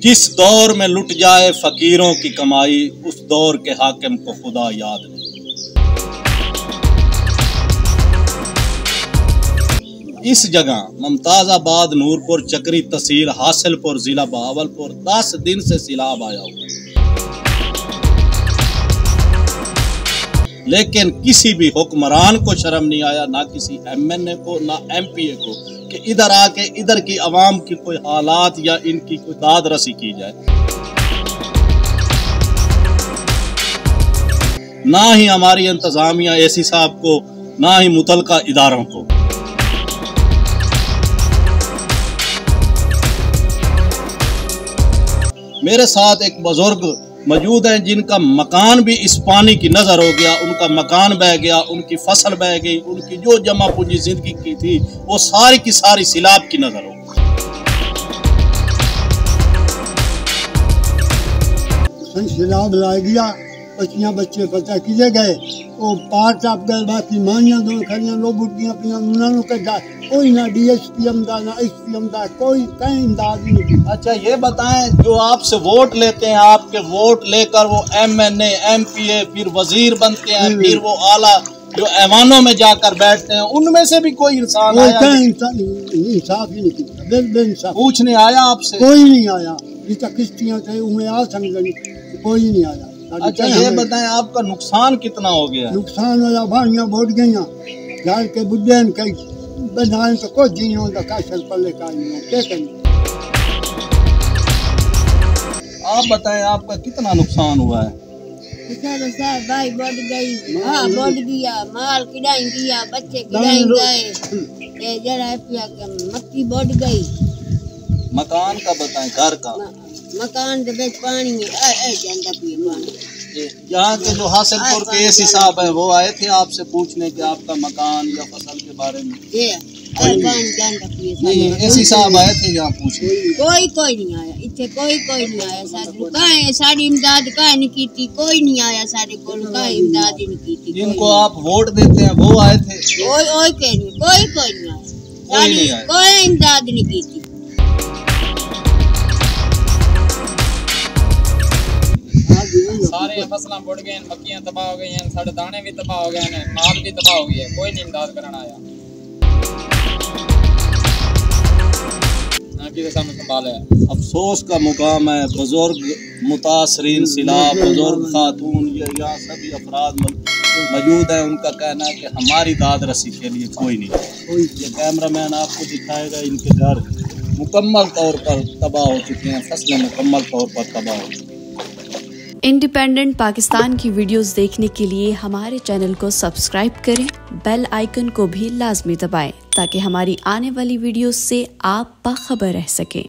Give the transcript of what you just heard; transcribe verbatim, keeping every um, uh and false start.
जिस दौर में लुट जाए फकीरों की कमाई, उस दौर के हाकिम को खुदा याद नहीं। इस जगह मुमताज़ाबाद, नूरपुर, चक्री तहसील, हासिलपुर, जिला बहावलपुर दस दिन से सैलाब आया हुआ है, लेकिन किसी भी हुक्मरान को शर्म नहीं आया, ना किसी एम एन ए को, ना एम पी ए को, कि इधर आके इधर की आवाम की कोई हालात या इनकी कोई दाद रसी की जाए। ना ही हमारी इंतजामिया ए सी साहब को, ना ही मुतलका इदारों को। मेरे साथ एक बुजुर्ग मौजूद हैं जिनका मकान भी इस पानी की नजर हो गया, उनका मकान बह गया, उनकी फसल बह गई, उनकी जो जमा पूंजी जिंदगी की थी वो सारी की सारी सैलाब की नजर हो गई। सैलाब ला गया, बच्चियां बच्चे पता किए गए, वो पार चाप गए, बाकी मानिया दो खड़ियां लोग बुटियां पियां उन्होंने कहा कोई ना डी एस पी एम दा, ना एस पी एम दा, कोई कहीं इमदाद नहीं की। अच्छा ये बताएं, जो आपसे वोट लेते हैं, आपके वोट लेकर वो M N A, M P A, फिर वजीर बनते हैं, फिर वो आला जो ऐवानों में जाकर बैठते हैं, उनमें से भी कोई इंसान आया? इंसाफ ही नहीं किया, पूछने आया आपसे? कोई नहीं आया। किश्तियाँ थे उनमें आ समझ कोई नहीं आया। अच्छा ये बताएं, आपका नुकसान कितना हो गया? नुकसान होया, भाड़ियाँ बढ़ गई, घर के बुढ़े कई बनाए तो कुछ नहीं होता, काशल पल्ले का नहीं क्या करें। आप बताएं आपका कितना नुकसान हुआ है? भाई बढ़ गई, हाँ बढ़ गया, माल किराई गया, बच्चे किराई गए, जरा मक्की बढ़ गई। मकान का बताएं, घर का? मकान के बेच पानी में पानी। यहाँ के जो हासिलपुर के एसी साहब है वो आए थे आपसे पूछने के आपका मकान या फसल के बारे में? एसी साहब आए थे यहाँ पूछने? कोई कोई नहीं आया, इतने कोई कोई नहीं आया। सारी सारी इमदाद का नहीं की थी, कोई नहीं आया सारे को, इमदाद ही नहीं की थी। जिनको आप वोट देते हैं वो आए थे? कोई कोई कोई नहीं, कोई कोई नहीं आया, कोई इमदाद नहीं की थी। सारे फसलां बुड़ गए, मक्कियां तबाह हो गई हैं, साढ़े दाने भी तबाह हो गए हैं, माल भी तबाह हो गई है, कोई नहीं इमदाद करना आया, ना कि सामने संभाले। अफसोस का मुकाम है, बुजुर्ग मुतासरीन सैलाब, बुजुर्ग खातून, ये यहाँ सभी अफराद मौजूद हैं, उनका कहना है कि हमारी दाद रसी के लिए कोई नहीं। ये कैमरामैन आपको दिखाएगा, इनके घर मुकम्मल तौर पर तबाह हो चुके हैं, फसलें मुकम्मल तौर पर तबाह हो चुकी हैं। इंडिपेंडेंट पाकिस्तान की वीडियोस देखने के लिए हमारे चैनल को सब्सक्राइब करें, बेल आइकन को भी लाजमी दबाएं ताकि हमारी आने वाली वीडियोस से आप बाखबर रह सकें।